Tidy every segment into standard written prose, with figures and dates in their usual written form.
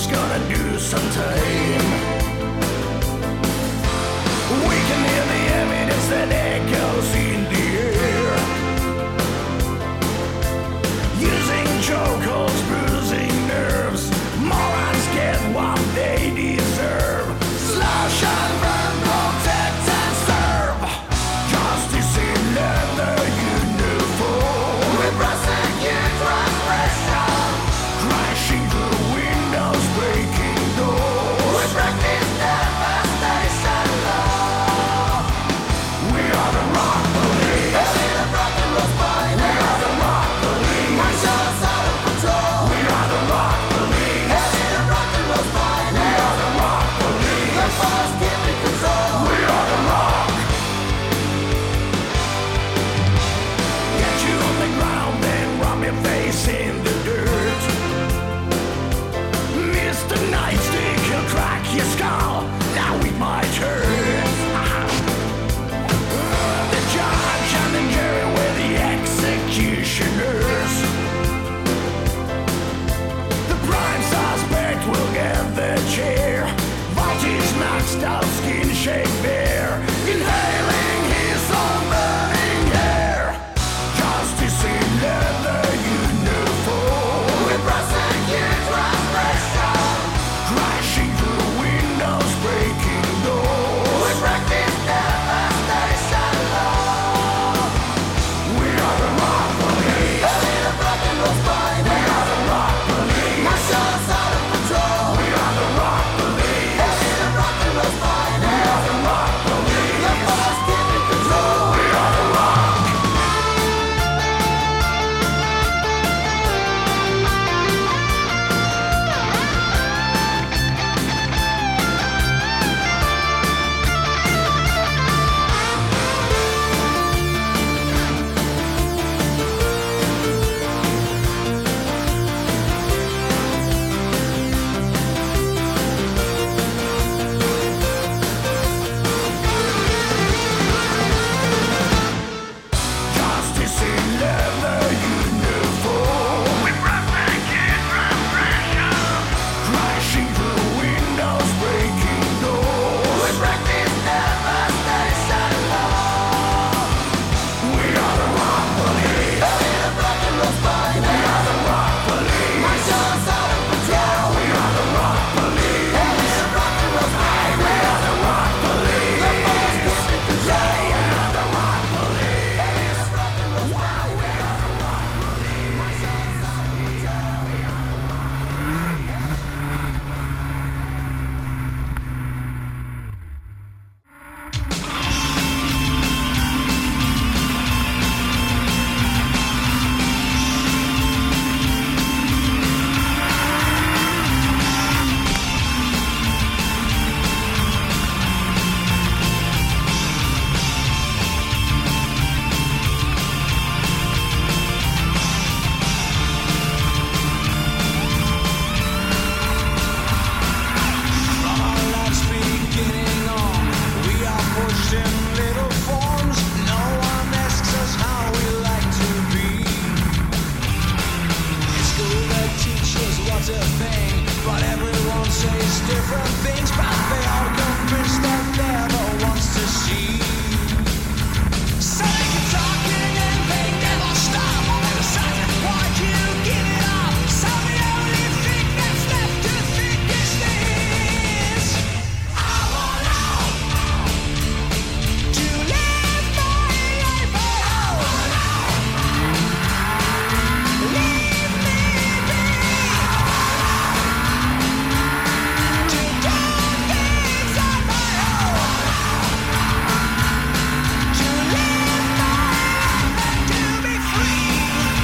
who's gonna do some time. We can hear the evidence that echoes in the air, using chokeholds, bruising nerves. Morons get what they deserve. Slash and burn, protect and serve. Justice in leather uniform. We prosecute transgression, crashing through windows, breaking doors. We practice devastation law. We are the rock police. We are the rock police. We are the rock police. Marshals out of control. We are the rock police. We are the rock police. We are the rock police. The boss keeping control. We are the rock. Get you on the ground and rub your face in the dirt. Mr. Nightstick, he'll crack your skull. Now it might hurt. The judge and the jury were the executioners. The prime suspect will get the chair. Voltage maxed out, skin shake bare, inhaling his own burning hair. Justice in leather uniform. We prosecute transgression, crashing through windows, breaking doors. We practice devastation law. We are the rock police. We are the rock police. We are the rock police. Marshals out of control. We are the rock police. We are the rock police. We are the rock police. The boss keeping control. We are the rock. Justice in leather uniform. We prosecute transgression, crashing through windows, breaking doors. We practice devastation law. We are the rock police. We are the rock police. We are the rock police. Marshals out of control. We are the rock police. We are the rock police. We are the rock police. The boss keeping control. We are the rock police. Wow, we are the rock police. Marshals out of control. We are the From our lives beginning on, we are pushed in little forms. No one asks us how we like to be. In school they teach us what to think, but everyone says different things. But they are convinced that they're the ones to see. So they keep talking and they never stop. And the second why you give it up. So the only thing that's left to think is this: I want out to live my life. I want out. Leave me be. To do things on my own. To live my life and to be free.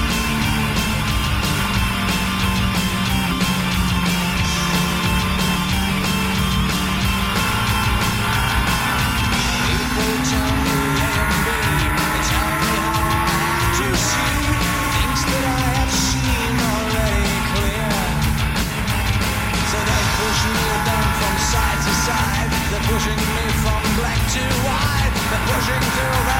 People tell me A and B. They tell me how I have to see things that I have seen already clear. So they push me down from side to side. They're pushing me from black to white. They're pushing till